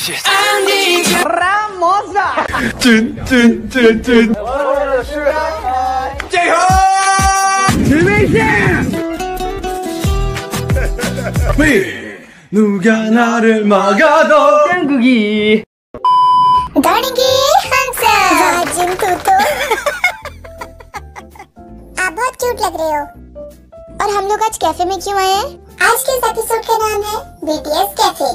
Ramosa. 最后， 指挥线。 누가 나를 막아도 짱구기. दौड़ेंगे हम सब। जिंतू तो आप बहुत क्यूट लग रहे हो। और हम लोग आज कैफे में क्यों आए हैं? आज के इस एपिसोड का नाम है BTS कैफे।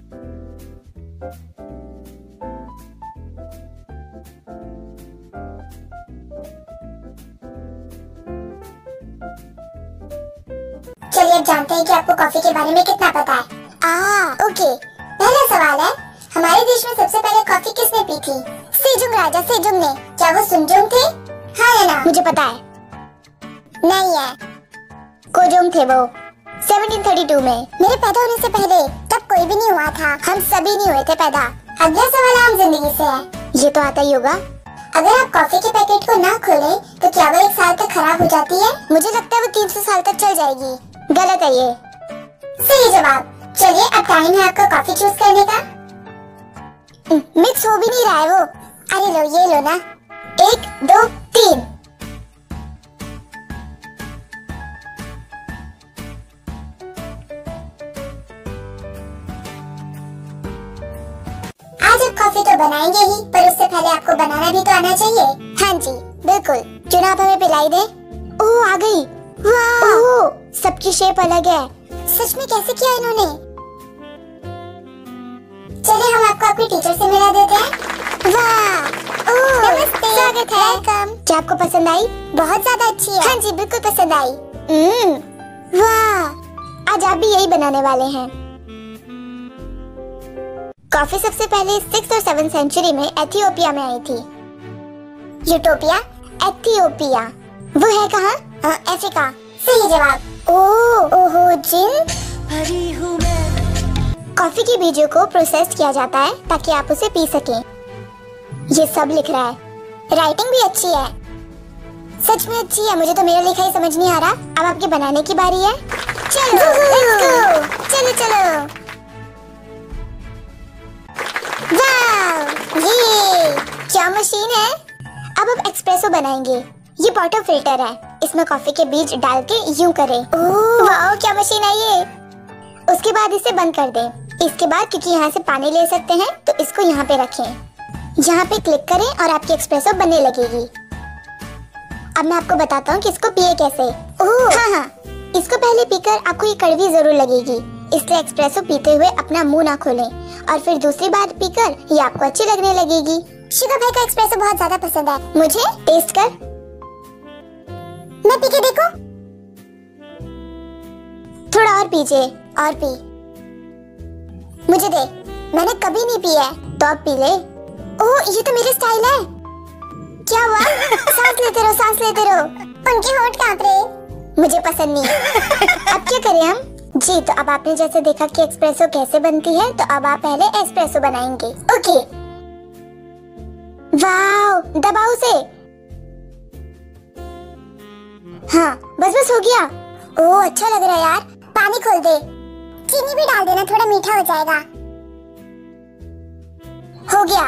चलिए अब जानते हैं कि आपको कॉफी के बारे में कितना पता है। ओके। पहला सवाल है, हमारे देश में सबसे पहले कॉफी किसने पी थी? सेजुंग राजा सेजुंग ने। क्या वो सुनजुंग थे? हाँ या ना? मुझे पता है। नहीं है, कोजुंग थे वो। 1732 में। मेरे पैदा होने से पहले तब कोई भी नहीं हुआ था। हम सभी नहीं हुए थे पैदा। अगला सवाल आम जिंदगी से है। ये तो आता ही होगा। अगर आप कॉफी के पैकेट को ना खोलें तो क्या वो 1 साल तक खराब हो जाती है? मुझे लगता है वो 300 साल तक चल जाएगी। गलत है ये। सही जवाब। चलिए अब टाइम है आपका कॉफी चूज करने का। मिक्स हो भी नहीं रहा है वो। अरे लो, ये लो ना। 1 2 3। आज आप कॉफी तो बनाएंगे ही, पर उससे पहले आपको बनाना भी तो आना चाहिए। हाँ जी बिल्कुल। क्यों ना आप हमें पिलाई दे? ओह आ गई। वाह, सबकी शेप अलग है। सच में कैसे किया इन्होंने? चलिए हम आपको अपनी टीचर से मिला देते हैं। वाह, नमस्ते, स्वागत है। वेलकम। क्या आपको पसंद आई? बहुत ज्यादा अच्छी है। हाँ जी बिल्कुल पसंद आई। वाह, आज आप भी यही बनाने वाले हैं। कॉफी सबसे पहले 6th और 7th सेंचुरी में एथियोपिया में आई थी। यूटोपिया, एथियोपिया, वो है कहाँ? अफ्रीका। सही जवाब। ओहो जिन। कॉफी के बीजों को प्रोसेस किया जाता है ताकि आप उसे पी सकें। ये सब लिख रहा है। राइटिंग भी अच्छी है। सच में अच्छी है। मुझे तो मेरा लिखा ही समझ नहीं आ रहा। अब आपके बनाने की बारी है। चलो लेट्स गो। चलो चलो। वाह, ये क्या मशीन है? अब आप एक्सप्रेसो बनाएंगे। ये वाटर फिल्टर है। इसमें कॉफी के बीज डाल के यूं करें। वाह क्या मशीन है ये। उसके बाद इसे बंद कर दें। इसके बाद क्योंकि यहाँ से पानी ले सकते हैं तो इसको यहाँ पे रखें। यहाँ पे क्लिक करें और आपकी एक्सप्रेसो बनने लगेगी। अब मैं आपको बताता हूँ कि इसको पिए कैसे। हाँ, इसको पहले पीकर आपको ये कड़वी जरूर लगेगी, इसलिए एक्सप्रेसो पीते हुए अपना मुंह ना खोलें और फिर दूसरी बार पीकर ये आपको अच्छी लगने लगेगी। शुगर भाई का एक्सप्रेसो बहुत ज्यादा पसंद है मुझे। टेस्ट कर। मैं पी के देखूं? थोड़ा और पीजिए। और पी। मुझे दे, मैंने कभी नहीं पिया है। तो अब पी ले। ओह ये तो मेरे स्टाइल है। क्या हुआ? सांस लेते रहो, सांस लेते रहो। उनके होंठ कांप रहे। मुझे पसंद नहीं। अब क्या करें हम? जी तो अब आपने जैसे देखा कि एक्सप्रेसो कैसे बनती है, तो अब आप पहले एस्प्रेसो बनाएंगे। ओके। वाह, दबाओ से। हाँ बस हो गया। ओह अच्छा लग रहा है यार। पानी खोल दे। चीनी भी डाल देना, थोड़ा मीठा हो जाएगा। हो गया।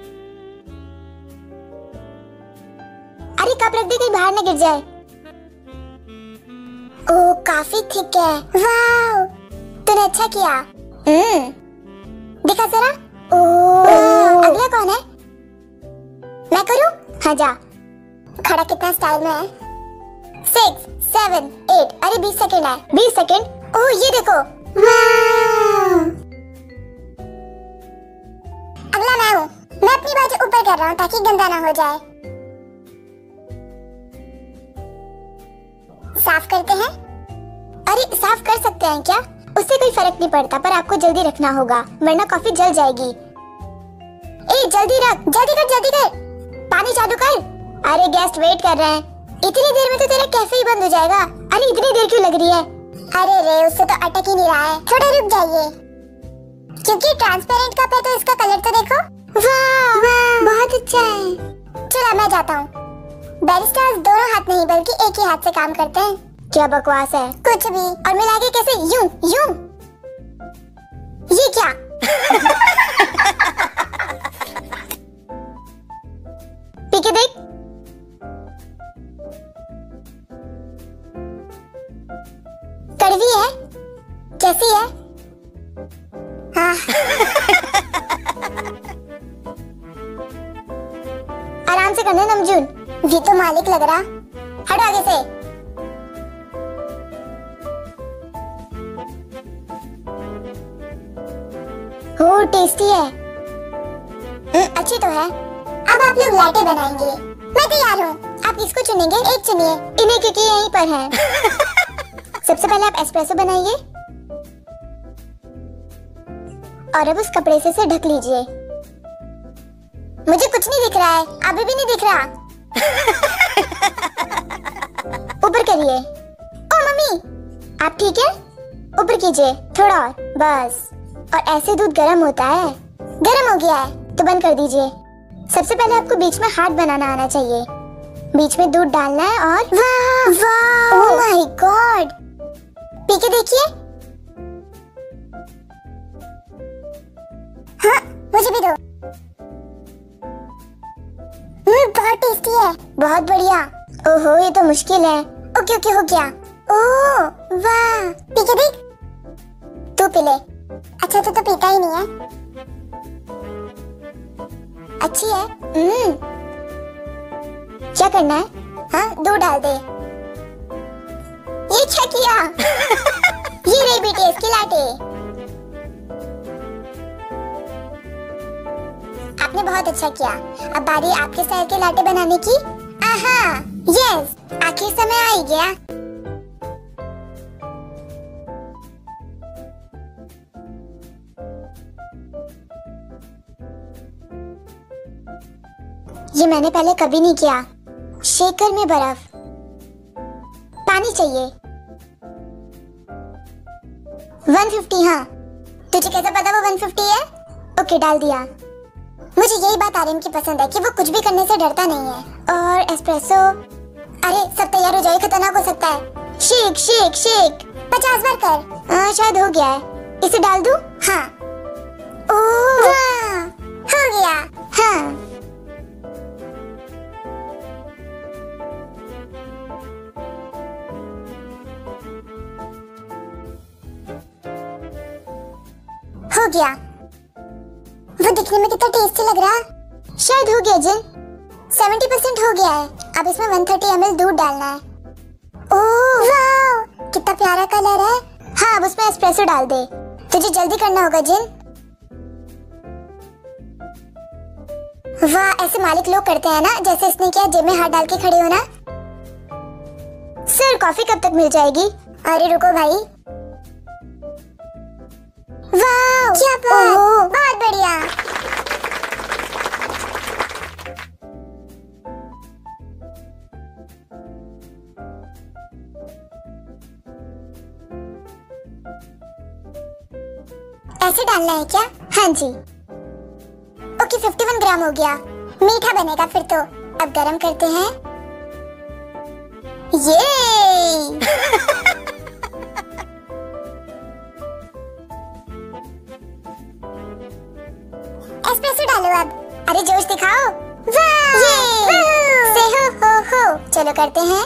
अरे कप रख दे कहीं बाहर न गिर जाए। ओह काफी थिक है। वाह तूने अच्छा किया। दिखा जरा। ओह अगला कौन है? मैं करूं? हाँ जा। खड़ा कितना स्टाइल में है। 6 7 8। अरे 20 सेकंड है। 20 सेकंड। ओह ये देखो। अगला मैं हूँ। मैं अपनी बाजू ऊपर कर रहा हूँ ताकि गंदा ना हो जाए। साफ करते हैं। अरे साफ कर सकते हैं क्या? उससे कोई फर्क नहीं पड़ता, पर आपको जल्दी रखना होगा वरना कॉफी जल जाएगी। ए जल्दी रख, जल्दी कर जल्दी कर। पानी चालू कर। अरे गेस्ट वेट कर रहे हैं। इतनी देर में तो तेरा कैफे ही बंद हो जाएगा। अरे इतनी देर क्यों लग रही है? अरे रे उससे तो अटक ही नहीं रहा है। थोड़ा रुक जाइए। क्योंकि ट्रांसपेरेंट कप है तो इसका कलर तो देखो। वाह वाह बहुत अच्छा है। चलो मैं जाता हूँ। बैरिस्टास दोनों हाथ नहीं बल्कि एक ही हाथ से काम करते हैं। क्या बकवास है। कुछ भी। और मिला के कैसे? यूं यूं। ये क्या? कैसी है? हाँ। आराम से करना नमजून, भी तो मालिक लग रहा। हट आगे से। हो टेस्टी है। अच्छी तो है। अब आप लोग लाटे बनाएंगे। मैं तैयार हूँ। आप किसको चुनेंगे? एक चुनिए। इन्हें, क्योंकि यहीं पर है। सबसे पहले आप एस्प्रेसो बनाइए और अब उस कपड़े से इसे ढक लीजिए। मुझे कुछ नहीं दिख रहा है। अभी भी नहीं दिख रहा। ऊपर करिए। ओ मम्मी, आप ठीक है? ऊपर कीजिए थोड़ा और, बस। और ऐसे दूध गर्म होता है। गर्म हो गया है तो बंद कर दीजिए। सबसे पहले आपको बीच में हार्ट बनाना आना चाहिए। बीच में दूध डालना है और वाह वाह, ओह माय गॉड, पी के देखिए। हाँ, मुझे भी दो। बहुत टेस्टी है। बहुत बढ़िया। ओहो, ये तो मुश्किल है। ओके ओके, हो गया। ओह वाह, पी के देख। तू पी ले। अच्छा, तो पीता ही नहीं है। अच्छी है। क्या करना है? हाँ, दूध डाल दे। ये क्या किया? ये रही बीटीएस की लाटे। आपने बहुत अच्छा किया। अब बारी आपके स्टाइल के लाटे बनाने की। आहा, यस, आखिर समय आ ही गया। ये मैंने पहले कभी नहीं किया। शेकर में बर्फ, पानी चाहिए। 150। हाँ, तुझे कैसे पता वो 150 है? ओके, डाल दिया। मुझे यही बात आर्यन की पसंद है कि वो कुछ भी करने से डरता नहीं है। और एस्प्रेसो। अरे, सब तैयार हो जाए, खतरनाक हो सकता है। शेक शेक शेक 50 बार कर। शायद हो गया है। इसे डाल दूं? हाँ। ओह वाह, हो गया। हाँ, हो गया। वो दिखने में कितना टेस्टी लग रहा। शायद हो गया जिन। 70% हो गया है। अब इसमें 130 ml दूध डालना है। ओह वाह, कितना प्यारा कलर है। हाँ, अब उसमें एस्प्रेसो डाल दे। तुझे जल्दी करना होगा जिन। वाह, ऐसे मालिक लोग करते हैं ना, जैसे इसने किया, जेब में हाथ डाल के खड़े होना। सर, कॉफी कब तक मिल जाएगी? अरे रुको भाई। वाह, क्या बात, बहुत बढ़िया। ऐसे डालना है क्या? हाँ जी। ओके, 51 ग्राम हो गया। मीठा बनेगा फिर तो। अब गरम करते हैं। ये एस्प्रेसो डालो अब। अरे जोश दिखाओ। वाह, से हो। चलो करते हैं।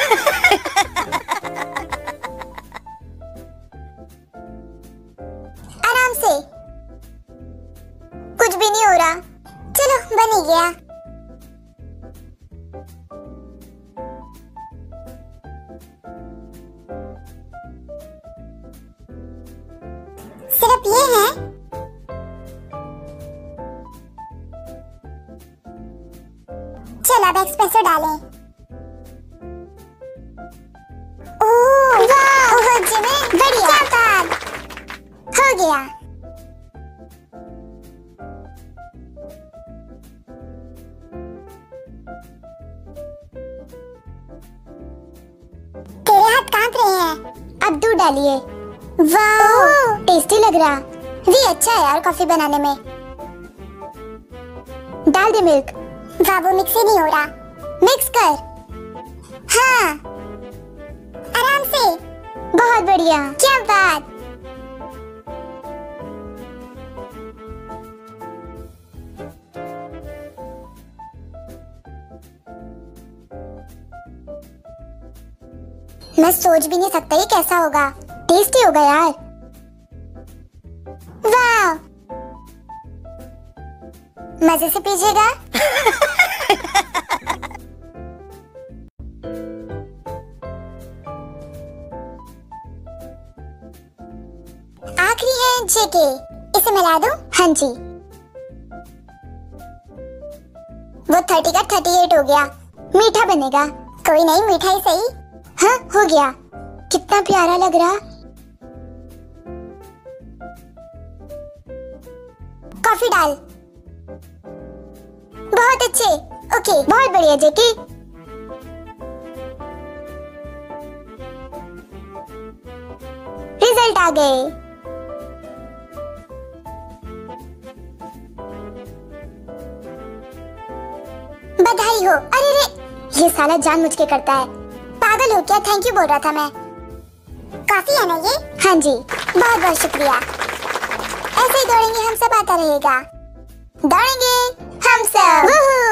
आराम से, कुछ भी नहीं हो रहा। चलो, बन ही गया। सिर्फ ये है। चलो अब एस्प्रेसो डालें। ओह वाह, जिमी, बढ़िया, हो गया। तेरे हाथ कांप रहे हैं। अब दूध डालिए। वाह, टेस्टी लग रहा। भी अच्छा है यार कॉफी बनाने में। डाल दे मिल्क। वाह, वो मिक्स ही नहीं हो रहा। मिक्स कर। हाँ, आराम से। बहुत बढ़िया, क्या बात। मैं सोच भी नहीं सकता ये कैसा होगा। टेस्टी होगा यार। वाह, मजे से पीजिएगा। आखिरी है जेके, इसे मिला दूं? हाँ जी। वो 30 का 38 हो गया। मीठा बनेगा। कोई नहीं, मीठा ही सही। हाँ, हो गया। कितना प्यारा लग रहा। कॉफी डाल। बहुत अच्छे। ओके, बहुत बढ़िया जेके। रिजल्ट आ गए। बधाई हो। अरे रे, ये साला जानबूझ के करता है। पागल हो क्या? थैंक यू बोल रहा था मैं। कॉफी है ना ये? हाँ जी, बहुत बहुत शुक्रिया। ऐसे ही दौड़ेंगे हम सब, आता रहेगा। दौड़ेंगे हम सब।